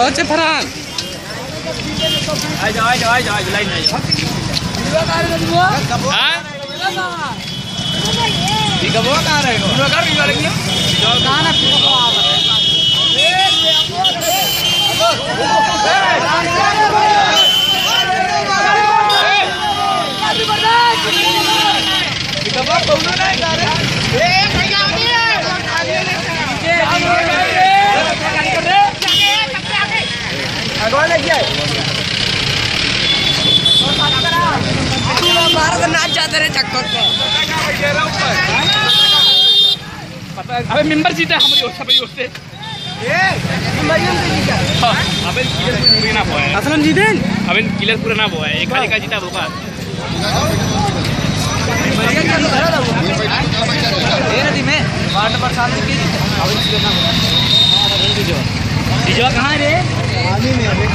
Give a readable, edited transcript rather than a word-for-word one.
अच्छा फरहान आ जाओ लाइन आ जाओ। हां ठीक है वो कहां रहे हो वीडियो कर वीडियो लेंगे कहां ना नाच जाते रहे चक्कर पे। अबे मेंबर जीता हमारी ओर से अबे किलर पूरा ना हुआ है असलम जीते अबे किलर पूरा ना हुआ है एक खाली का जीता होगा वार्ड नंबर 7 की डीजो कहां रे आदमी में अबे